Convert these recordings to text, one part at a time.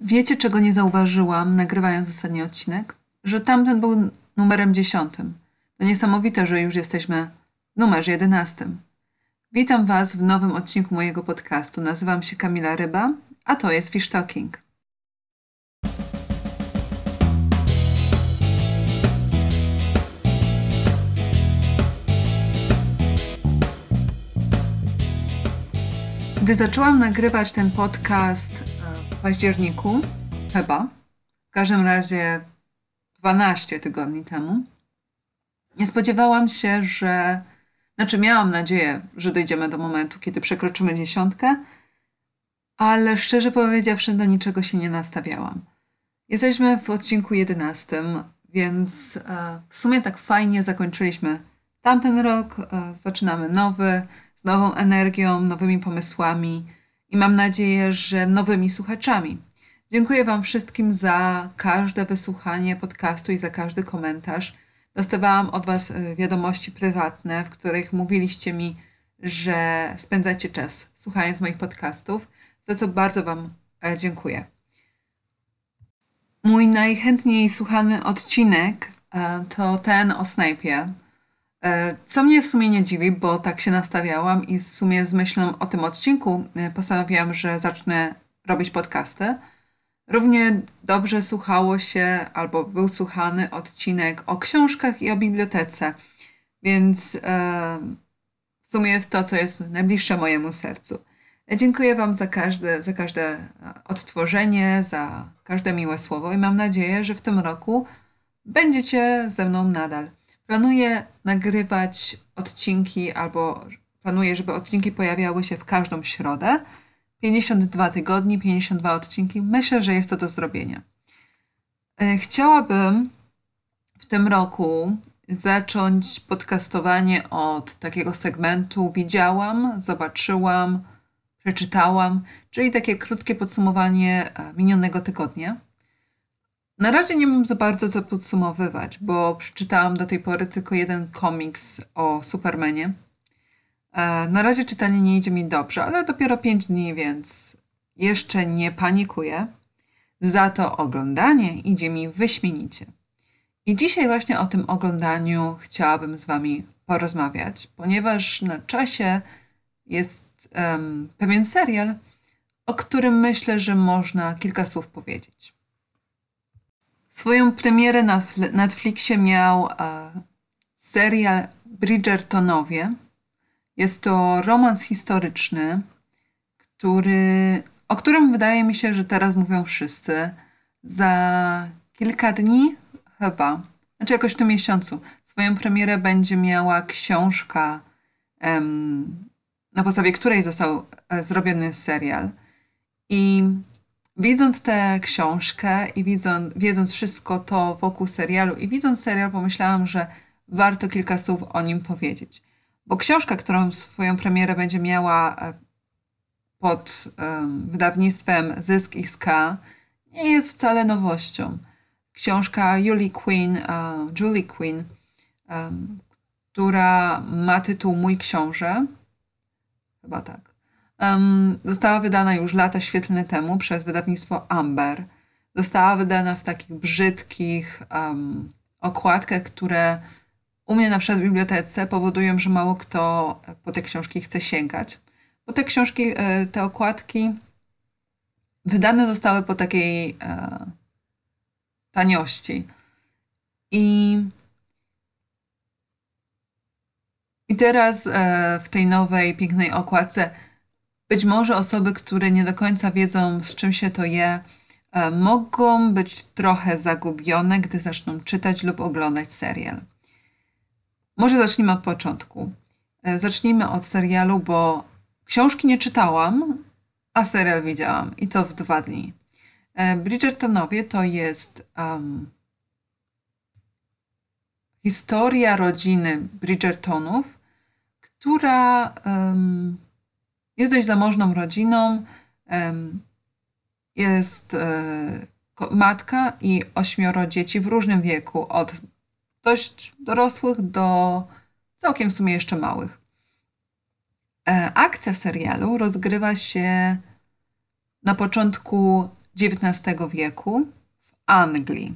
Wiecie, czego nie zauważyłam, nagrywając ostatni odcinek? Że tamten był numerem 10. To niesamowite, że już jesteśmy w numerze 11. Witam Was w nowym odcinku mojego podcastu. Nazywam się Kamila Ryba, a to jest Fish Talking. Gdy zaczęłam nagrywać ten podcast w październiku, chyba, w każdym razie 12 tygodni temu, nie spodziewałam się, miałam nadzieję, że dojdziemy do momentu, kiedy przekroczymy 10, ale szczerze powiedziawszy, do niczego się nie nastawiałam. Jesteśmy w odcinku 11, więc w sumie tak fajnie zakończyliśmy tamten rok, zaczynamy nowy, z nową energią, nowymi pomysłami i mam nadzieję, że nowymi słuchaczami. Dziękuję Wam wszystkim za każde wysłuchanie podcastu i za każdy komentarz. Dostawałam od Was wiadomości prywatne, w których mówiliście mi, że spędzacie czas słuchając moich podcastów, za co bardzo Wam dziękuję. Mój najchętniej słuchany odcinek to ten o Snape'ie, co mnie w sumie nie dziwi, bo tak się nastawiałam i w sumie z myślą o tym odcinku postanowiłam, że zacznę robić podcasty. Równie dobrze słuchało się albo był słuchany odcinek o książkach i o bibliotece, więc w sumie to, co jest najbliższe mojemu sercu. Dziękuję Wam za każde odtworzenie, za każde miłe słowo i mam nadzieję, że w tym roku będziecie ze mną nadal. Planuję nagrywać odcinki albo planuję, żeby odcinki pojawiały się w każdą środę. 52 tygodnie, 52 odcinki. Myślę, że jest to do zrobienia. Chciałabym w tym roku zacząć podcastowanie od takiego segmentu widziałam, zobaczyłam, przeczytałam, czyli takie krótkie podsumowanie minionego tygodnia. Na razie nie mam za bardzo co podsumowywać, bo przeczytałam do tej pory tylko jeden komiks o Supermanie. Na razie czytanie nie idzie mi dobrze, ale dopiero 5 dni, więc jeszcze nie panikuję. Za to oglądanie idzie mi wyśmienicie. I dzisiaj właśnie o tym oglądaniu chciałabym z Wami porozmawiać, ponieważ na czasie jest pewien serial, o którym myślę, że można kilka słów powiedzieć. Swoją premierę na Netflixie miał serial Bridgertonowie. Jest to romans historyczny, o którym wydaje mi się, że teraz mówią wszyscy. Za kilka dni chyba, jakoś w tym miesiącu, swoją premierę będzie miała książka, na podstawie której został zrobiony serial. I widząc tę książkę i wiedząc wszystko to wokół serialu i widząc serial, pomyślałam, że warto kilka słów o nim powiedzieć. Bo książka, którą swoją premierę będzie miała pod wydawnictwem Zysk XK, nie jest wcale nowością. Książka Julie Quinn, która ma tytuł Mój książę, chyba tak, została wydana już lata świetlne temu przez wydawnictwo Amber. Została wydana w takich brzydkich okładkach, które u mnie na przykład w bibliotece powodują, że mało kto po te książki chce sięgać. Bo te książki, te okładki wydane zostały po takiej taniości. I teraz w tej nowej, pięknej okładce być może osoby, które nie do końca wiedzą, z czym się to je, mogą być trochę zagubione, gdy zaczną czytać lub oglądać serial. Może zacznijmy od początku. Zacznijmy od serialu, bo książki nie czytałam, a serial widziałam i to w 2 dni. Bridgertonowie to jest historia rodziny Bridgertonów, która jest dość zamożną rodziną. Jest matka i 8 dzieci w różnym wieku, od dość dorosłych do całkiem w sumie jeszcze małych. Akcja serialu rozgrywa się na początku XIX wieku w Anglii.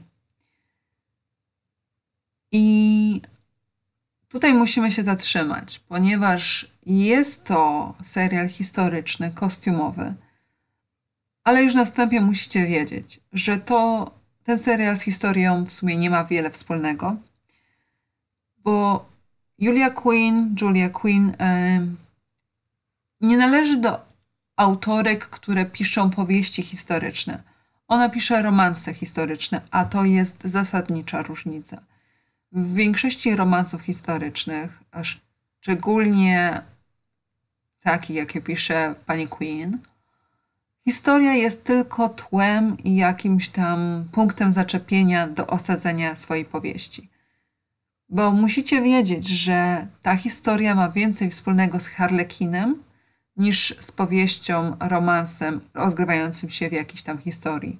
I tutaj musimy się zatrzymać, ponieważ jest to serial historyczny, kostiumowy, ale już na wstępie musicie wiedzieć, że ten serial z historią w sumie nie ma wiele wspólnego, bo Julia Quinn nie należy do autorek, które piszą powieści historyczne. Ona pisze romanse historyczne, a to jest zasadnicza różnica. W większości romansów historycznych, a szczególnie takich, jakie pisze pani Quinn, historia jest tylko tłem i jakimś tam punktem zaczepienia do osadzenia swojej powieści. Bo musicie wiedzieć, że ta historia ma więcej wspólnego z Harlekinem niż z powieścią, romansem rozgrywającym się w jakiejś tam historii.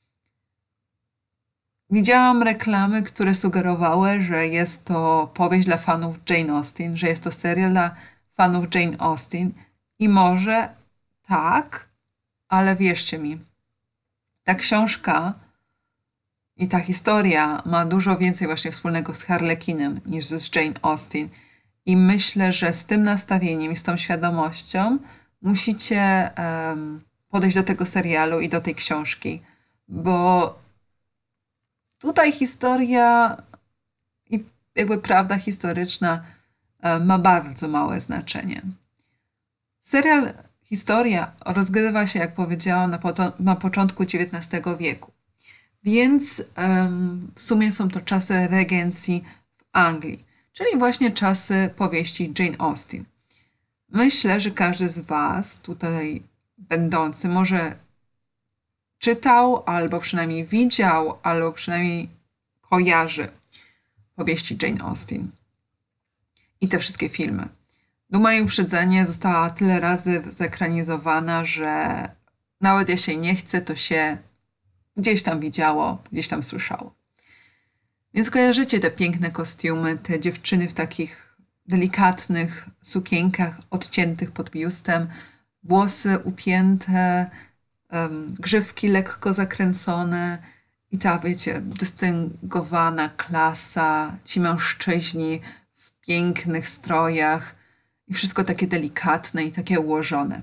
Widziałam reklamy, które sugerowały, że jest to powieść dla fanów Jane Austen, że jest to serial dla fanów Jane Austen i może tak, ale wierzcie mi, ta książka i ta historia ma dużo więcej właśnie wspólnego z Harlekinem niż z Jane Austen. I myślę, że z tym nastawieniem i z tą świadomością musicie podejść do tego serialu i do tej książki, bo tutaj historia i jakby prawda historyczna ma bardzo małe znaczenie. Serial Historia rozgrywa się, jak powiedziałam, na początku XIX wieku. Więc w sumie są to czasy regencji w Anglii, czyli właśnie czasy powieści Jane Austen. Myślę, że każdy z Was tutaj będący może czytał, albo przynajmniej widział, albo przynajmniej kojarzy powieści Jane Austen i te wszystkie filmy. Duma i Uprzedzenie została tyle razy zekranizowana, że nawet jeśli nie chce, to się gdzieś tam widziało, gdzieś tam słyszało. Więc kojarzycie te piękne kostiumy, te dziewczyny w takich delikatnych sukienkach odciętych pod biustem, włosy upięte, grzywki lekko zakręcone i ta, wiecie, dystyngowana klasa, ci mężczyźni w pięknych strojach i wszystko takie delikatne i takie ułożone.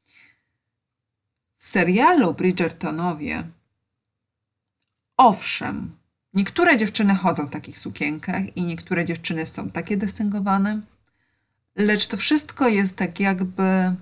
W serialu Bridgertonowie owszem, niektóre dziewczyny chodzą w takich sukienkach i niektóre dziewczyny są takie dystyngowane, lecz to wszystko jest tak jakby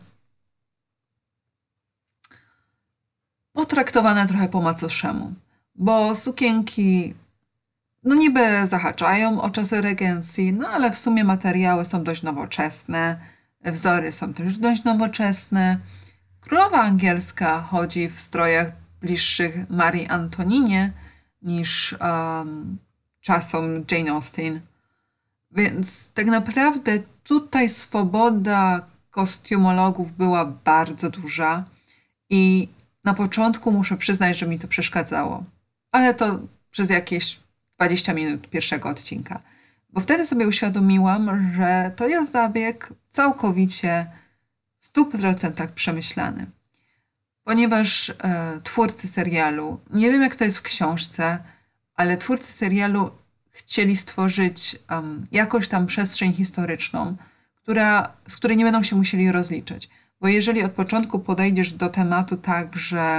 potraktowane trochę po macoszemu, bo sukienki no niby zahaczają o czasy regencji, no ale w sumie materiały są dość nowoczesne, wzory są też dość nowoczesne. Królowa angielska chodzi w strojach bliższych Marii Antoninie niż czasom Jane Austen. Więc tak naprawdę tutaj swoboda kostiumologów była bardzo duża i na początku muszę przyznać, że mi to przeszkadzało. Ale to przez jakieś 20 minut pierwszego odcinka. Bo wtedy sobie uświadomiłam, że to jest zabieg całkowicie w 100% przemyślany. Ponieważ twórcy serialu, nie wiem jak to jest w książce, ale twórcy serialu chcieli stworzyć jakąś tam przestrzeń historyczną, z której nie będą się musieli rozliczać. Bo jeżeli od początku podejdziesz do tematu tak,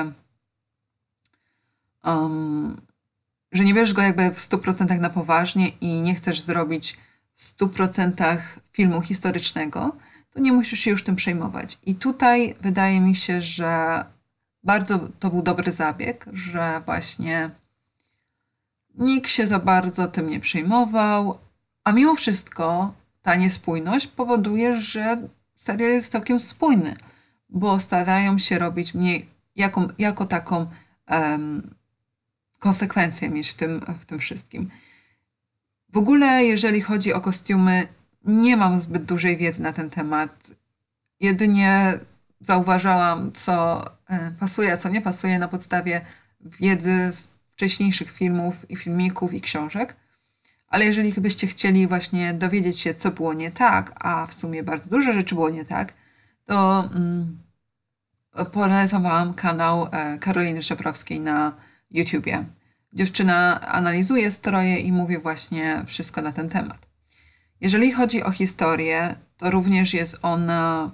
że nie bierzesz go jakby w 100% na poważnie i nie chcesz zrobić w 100% filmu historycznego, to nie musisz się już tym przejmować. I tutaj wydaje mi się, że bardzo to był dobry zabieg, że właśnie nikt się za bardzo tym nie przejmował, a mimo wszystko ta niespójność powoduje, że serial jest całkiem spójny, bo starają się robić jako taką konsekwencję mieć w tym wszystkim. W ogóle, jeżeli chodzi o kostiumy, nie mam zbyt dużej wiedzy na ten temat. Jedynie zauważałam, co pasuje, a co nie pasuje na podstawie wiedzy z wcześniejszych filmów i filmików i książek. Ale jeżeli byście chcieli właśnie dowiedzieć się, co było nie tak, a w sumie bardzo dużo rzeczy było nie tak, to polecałam kanał Karoliny Żebrowskiej na YouTubie. Dziewczyna analizuje stroje i mówi właśnie wszystko na ten temat. Jeżeli chodzi o historię, to również jest ona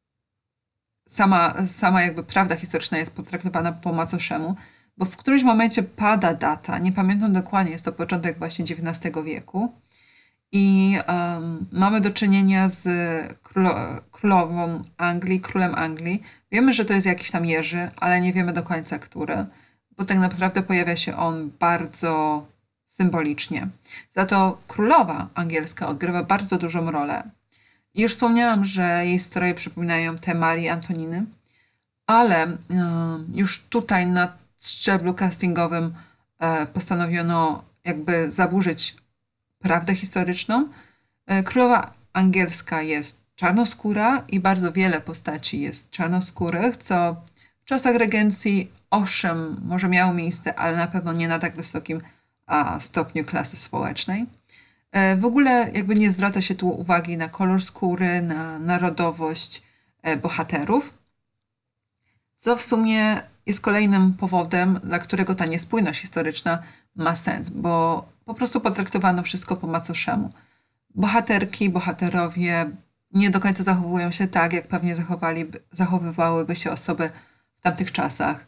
sama jakby prawda historyczna jest potraktowana po macoszemu, bo w którymś momencie pada data, nie pamiętam dokładnie, jest to początek właśnie XIX wieku i mamy do czynienia z królową Anglii, królem Anglii. Wiemy, że to jest jakiś tam Jerzy, ale nie wiemy do końca, który, bo tak naprawdę pojawia się on bardzo symbolicznie. Za to królowa angielska odgrywa bardzo dużą rolę. I już wspomniałam, że jej stroje przypominają te Marii Antoniny, ale już tutaj na szczeblu castingowym postanowiono jakby zaburzyć prawdę historyczną. Królowa angielska jest czarnoskóra i bardzo wiele postaci jest czarnoskórych, co w czasach regencji owszem może miało miejsce, ale na pewno nie na tak wysokim stopniu klasy społecznej. W ogóle jakby nie zwraca się tu uwagi na kolor skóry, na narodowość bohaterów, co w sumie jest kolejnym powodem, dla którego ta niespójność historyczna ma sens, bo po prostu potraktowano wszystko po macoszemu. Bohaterki, bohaterowie nie do końca zachowują się tak, jak pewnie zachowywałyby się osoby w tamtych czasach.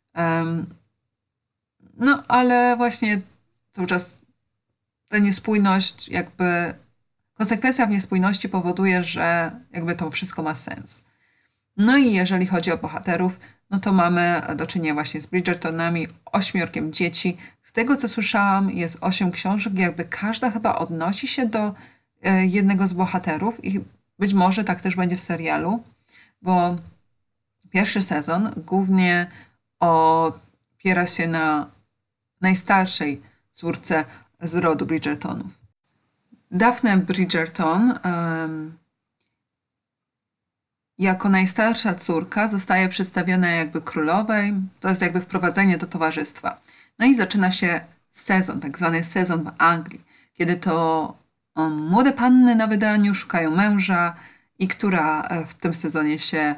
No ale właśnie cały czas ta niespójność, jakby konsekwencja w niespójności powoduje, że jakby to wszystko ma sens. No i jeżeli chodzi o bohaterów, no to mamy do czynienia właśnie z Bridgertonami, 8 dzieci. Z tego co słyszałam, jest 8 książek, jakby każda chyba odnosi się do jednego z bohaterów i być może tak też będzie w serialu, bo pierwszy sezon głównie opiera się na najstarszej córce z rodu Bridgertonów. Daphne Bridgerton jako najstarsza córka zostaje przedstawiona jakby królowej. To jest jakby wprowadzenie do towarzystwa. No i zaczyna się sezon, tak zwany sezon w Anglii, kiedy to młode panny na wydaniu szukają męża i która w tym sezonie się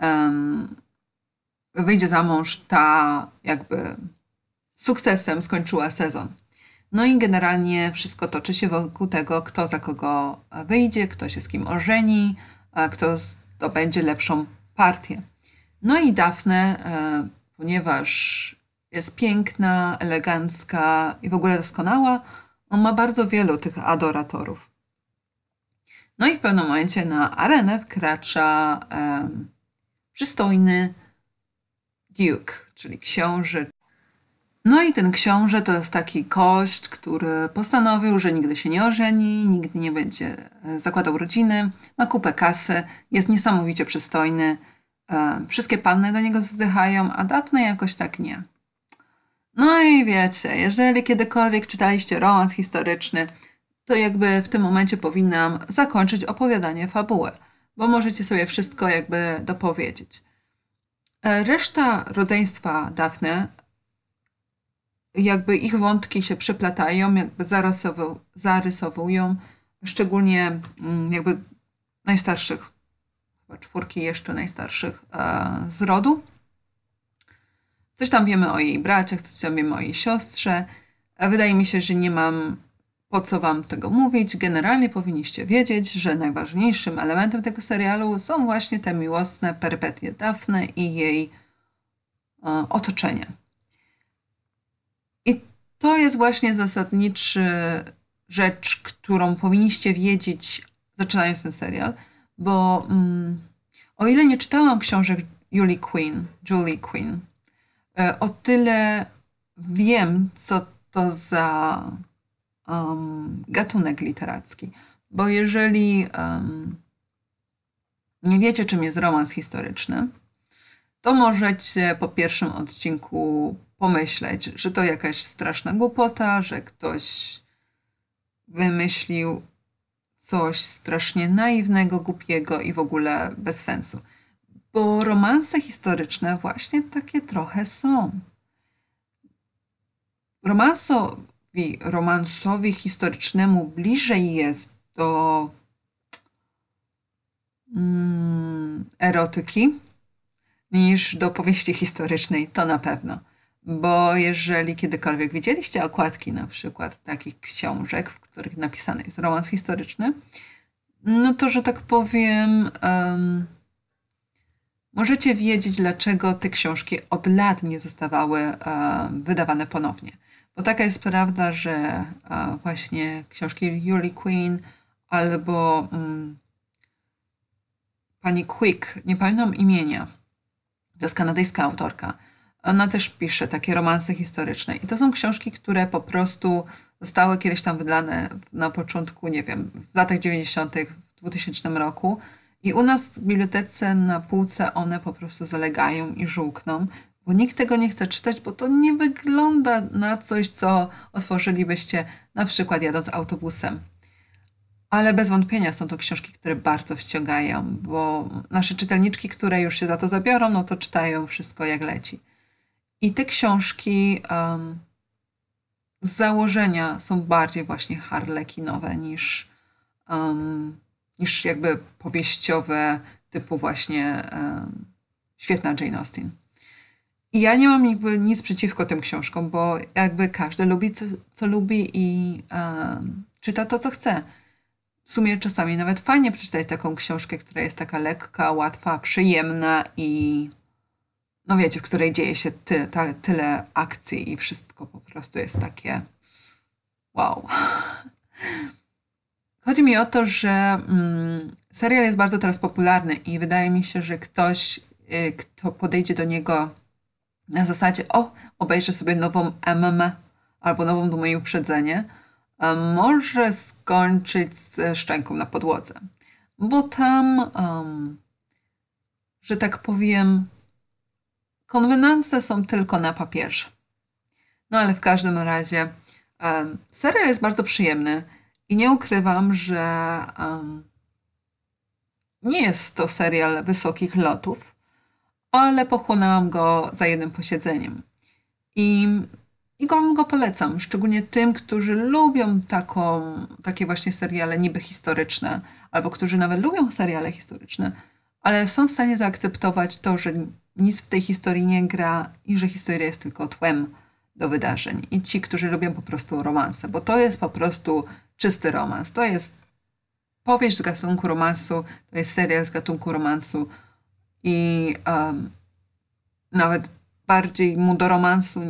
wyjdzie za mąż, ta jakby sukcesem skończyła sezon. No i generalnie wszystko toczy się wokół tego, kto za kogo wyjdzie, kto się z kim ożeni, kto zdobędzie lepszą partię. No i Daphne, ponieważ jest piękna, elegancka i w ogóle doskonała, on ma bardzo wielu tych adoratorów. No i w pewnym momencie na arenę wkracza przystojny Duke, czyli książę. No i ten książę to jest taki gość, który postanowił, że nigdy się nie ożeni, nigdy nie będzie zakładał rodziny, ma kupę kasy, jest niesamowicie przystojny. Wszystkie panny do niego wzdychają, a Daphne jakoś tak nie. No i wiecie, jeżeli kiedykolwiek czytaliście romans historyczny, to jakby w tym momencie powinnam zakończyć opowiadanie fabuły, bo możecie sobie wszystko jakby dopowiedzieć. Reszta rodzeństwa Daphne, jakby ich wątki się przeplatają, jakby zarysowują, szczególnie jakby najstarszych, chyba 4 jeszcze najstarszych z rodu. Coś tam wiemy o jej braciach, coś tam wiemy o jej siostrze. Wydaje mi się, że nie mam po co wam tego mówić. Generalnie powinniście wiedzieć, że najważniejszym elementem tego serialu są właśnie te miłosne perypetie Daphne i jej otoczenia. I to jest właśnie zasadniczy rzecz, którą powinniście wiedzieć, zaczynając ten serial, bo o ile nie czytałam książek Julie Quinn, o tyle wiem, co to za gatunek literacki. Bo jeżeli nie wiecie, czym jest romans historyczny, to możecie po pierwszym odcinku pomyśleć, że to jakaś straszna głupota, że ktoś wymyślił coś strasznie naiwnego, głupiego i w ogóle bez sensu. Bo romanse historyczne właśnie takie trochę są. Romansowi historycznemu bliżej jest do erotyki niż do powieści historycznej, to na pewno. Bo jeżeli kiedykolwiek widzieliście okładki na przykład takich książek, w których napisany jest romans historyczny, no to, że tak powiem, możecie wiedzieć, dlaczego te książki od lat nie zostawały wydawane ponownie. Bo taka jest prawda, że właśnie książki Julie Quinn albo pani Quick, nie pamiętam imienia, to jest kanadyjska autorka. Ona też pisze takie romanse historyczne. I to są książki, które po prostu zostały kiedyś tam wydane na początku, nie wiem, w latach 90., w 2000 roku. I u nas w bibliotece na półce one po prostu zalegają i żółkną, bo nikt tego nie chce czytać, bo to nie wygląda na coś, co otworzylibyście na przykład jadąc autobusem. Ale bez wątpienia są to książki, które bardzo wciągają, bo nasze czytelniczki, które już się za to zabiorą, no to czytają wszystko jak leci. I te książki z założenia są bardziej właśnie harlekinowe niż jakby powieściowe typu właśnie świetna Jane Austen. I ja nie mam jakby nic przeciwko tym książkom, bo jakby każdy lubi co lubi i czyta to, co chce. W sumie czasami nawet fajnie przeczytać taką książkę, która jest taka lekka, łatwa, przyjemna i no wiecie, w której dzieje się tyle akcji i wszystko po prostu jest takie wow. Chodzi mi o to, że serial jest bardzo teraz popularny i wydaje mi się, że ktoś, kto podejdzie do niego na zasadzie obejrzę sobie nową MM albo nową Do moje uprzedzenie, może skończyć ze szczęką na podłodze. Bo tam, że tak powiem, konwenanse są tylko na papierze. No ale w każdym razie serial jest bardzo przyjemny i nie ukrywam, że nie jest to serial wysokich lotów, ale pochłonęłam go za jednym posiedzeniem. I go polecam, szczególnie tym, którzy lubią takie właśnie seriale niby historyczne, albo którzy nawet lubią seriale historyczne, ale są w stanie zaakceptować to, że nic w tej historii nie gra i że historia jest tylko tłem do wydarzeń. I ci, którzy lubią po prostu romanse, bo to jest po prostu czysty romans. To jest powieść z gatunku romansu, to jest serial z gatunku romansu i nawet bardziej mu do romansu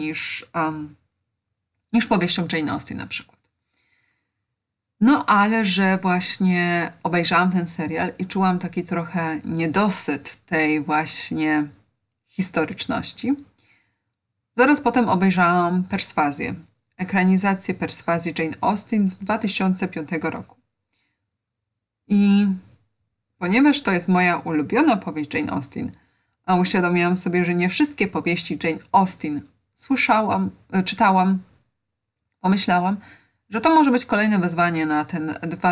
niż powieścią Jane Austen na przykład. No ale że właśnie obejrzałam ten serial i czułam taki trochę niedosyt tej właśnie historyczności. Zaraz potem obejrzałam Perswazję, ekranizację Perswazji Jane Austen z 2005 roku. I ponieważ to jest moja ulubiona powieść Jane Austen, a uświadomiłam sobie, że nie wszystkie powieści Jane Austen czytałam, pomyślałam, że to może być kolejne wyzwanie na ten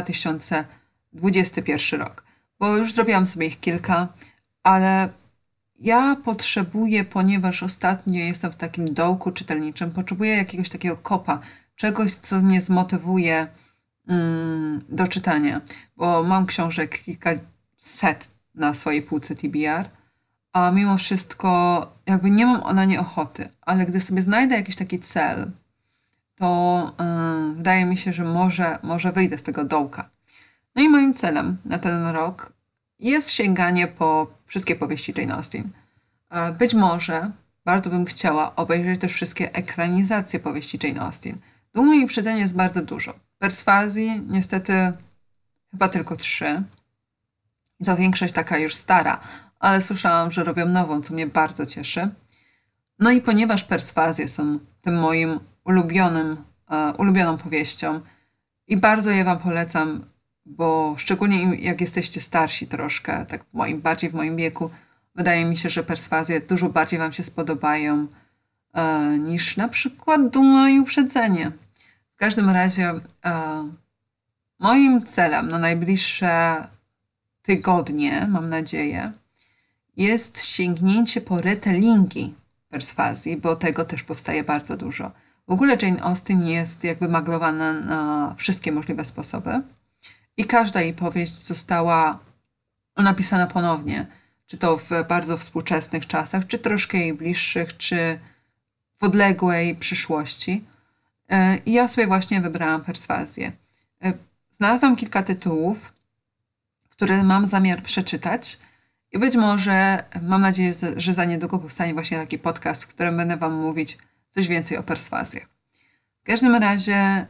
2021 rok. Bo już zrobiłam sobie ich kilka, ale ja potrzebuję, ponieważ ostatnio jestem w takim dołku czytelniczym, potrzebuję jakiegoś takiego kopa, czegoś, co mnie zmotywuje do czytania. Bo mam książek kilkaset na swojej półce TBR, a mimo wszystko jakby nie mam na nie ochoty. Ale gdy sobie znajdę jakiś taki cel, to wydaje mi się, że może wyjdę z tego dołka. No i moim celem na ten rok jest sięganie po wszystkie powieści Jane Austen. Być może bardzo bym chciała obejrzeć też wszystkie ekranizacje powieści Jane Austen. Dumy i uprzedzenia jest bardzo dużo. Perswazji niestety chyba tylko 3. I to większość taka już stara, ale słyszałam, że robią nową, co mnie bardzo cieszy. No i ponieważ Perswazje są tym moim ulubioną powieścią i bardzo je wam polecam, bo szczególnie jak jesteście starsi troszkę, tak bardziej w moim wieku, wydaje mi się, że Perswazje dużo bardziej wam się spodobają niż na przykład Duma i uprzedzenie. W każdym razie moim celem na najbliższe tygodnie, mam nadzieję, jest sięgnięcie po retellingi Perswazji, bo tego też powstaje bardzo dużo. W ogóle Jane Austen jest jakby maglowana na wszystkie możliwe sposoby i każda jej powieść została napisana ponownie. czy to w bardzo współczesnych czasach, czy troszkę jej bliższych, czy w odległej przyszłości. I ja sobie właśnie wybrałam Perswazję. Znalazłam kilka tytułów, które mam zamiar przeczytać i być może, mam nadzieję, że za niedługo powstanie właśnie taki podcast, w którym będę wam mówić coś więcej o perswazjach. W każdym razie,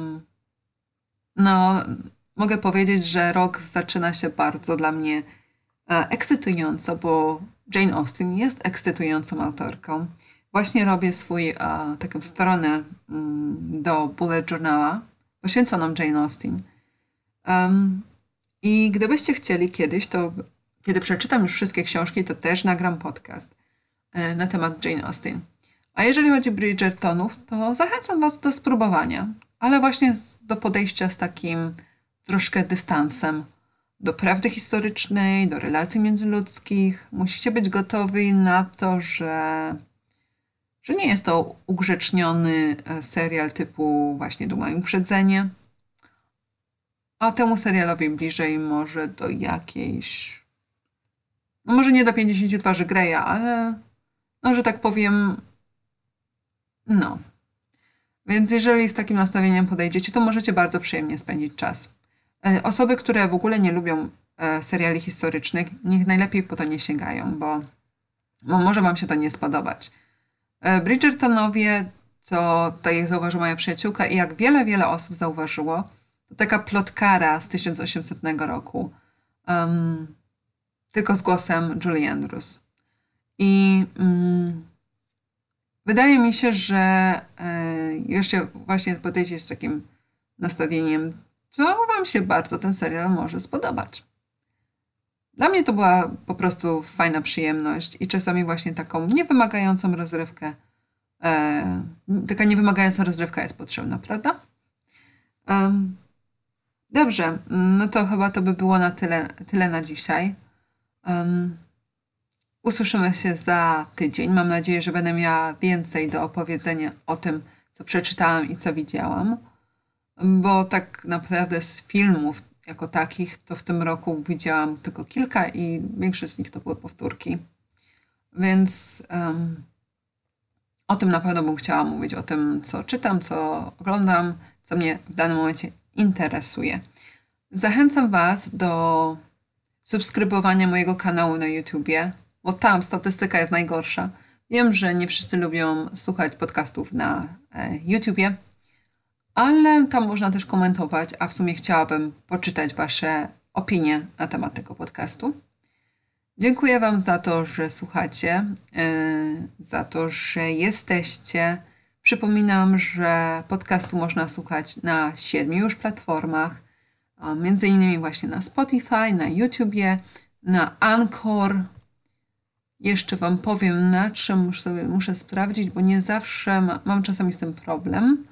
mogę powiedzieć, że rok zaczyna się bardzo dla mnie ekscytująco, bo Jane Austen jest ekscytującą autorką. Właśnie robię taką stronę do bullet journala poświęconą Jane Austen. I gdybyście chcieli kiedyś, to kiedy przeczytam już wszystkie książki, to też nagram podcast na temat Jane Austen. A jeżeli chodzi o Bridgertonów, to zachęcam was do spróbowania, ale właśnie do podejścia z takim troszkę dystansem do prawdy historycznej, do relacji międzyludzkich. Musicie być gotowi na to, że nie jest to ugrzeczniony serial typu właśnie Duma i Uprzedzenie, a temu serialowi bliżej może do jakiejś, może nie do 50 twarzy Greya, ale że tak powiem, Więc jeżeli z takim nastawieniem podejdziecie, to możecie bardzo przyjemnie spędzić czas. Osoby, które w ogóle nie lubią seriali historycznych, niech najlepiej po to nie sięgają, bo może wam się to nie spodobać. Bridgertonowie, to tak jak zauważyła moja przyjaciółka i jak wiele osób zauważyło, to taka plotkara z 1800 roku, tylko z głosem Julie Andrews. I wydaje mi się, że jeszcze właśnie podejście z takim nastawieniem, to wam się bardzo ten serial może spodobać. Dla mnie to była po prostu fajna przyjemność i czasami właśnie taką niewymagającą rozrywkę. Taka niewymagająca rozrywka jest potrzebna, prawda? Dobrze, no to chyba to by było na tyle na dzisiaj. Usłyszymy się za tydzień. Mam nadzieję, że będę miała więcej do opowiedzenia o tym, co przeczytałam i co widziałam. Bo tak naprawdę z filmów jako takich, to w tym roku widziałam tylko kilka i większość z nich to były powtórki. Więc o tym na pewno bym chciała mówić, o tym, co czytam, co oglądam, co mnie w danym momencie interesuje. Zachęcam was do subskrybowania mojego kanału na YouTubie, bo tam statystyka jest najgorsza. Wiem, że nie wszyscy lubią słuchać podcastów na YouTubie, ale tam można też komentować, a w sumie chciałabym poczytać wasze opinie na temat tego podcastu. Dziękuję wam za to, że słuchacie, za to, że jesteście. Przypominam, że podcastu można słuchać na 7 już platformach, między innymi właśnie na Spotify, na YouTubie, na Anchor. Jeszcze wam powiem, na czym muszę sprawdzić, bo nie zawsze mam czasami z tym problem.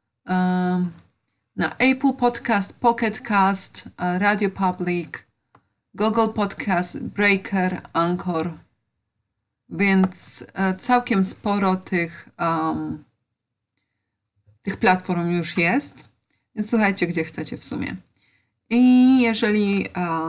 Na Apple Podcast, Pocket Cast, Radio Public, Google Podcast, Breaker, Anchor. Więc całkiem sporo tych platform już jest. Więc słuchajcie, gdzie chcecie w sumie. I jeżeli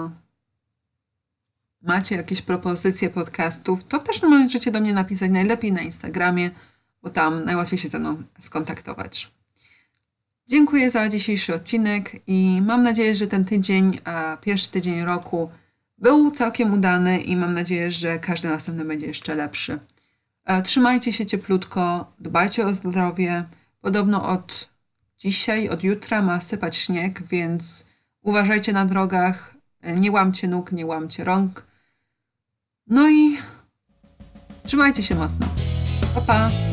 macie jakieś propozycje podcastów, to też możecie do mnie napisać najlepiej na Instagramie, bo tam najłatwiej się ze mną skontaktować. Dziękuję za dzisiejszy odcinek i mam nadzieję, że ten tydzień, pierwszy tydzień roku był całkiem udany i mam nadzieję, że każdy następny będzie jeszcze lepszy. Trzymajcie się cieplutko, dbajcie o zdrowie. Podobno od dzisiaj, od jutra ma sypać śnieg, więc uważajcie na drogach, nie łamcie nóg, nie łamcie rąk. No i trzymajcie się mocno. Pa, pa!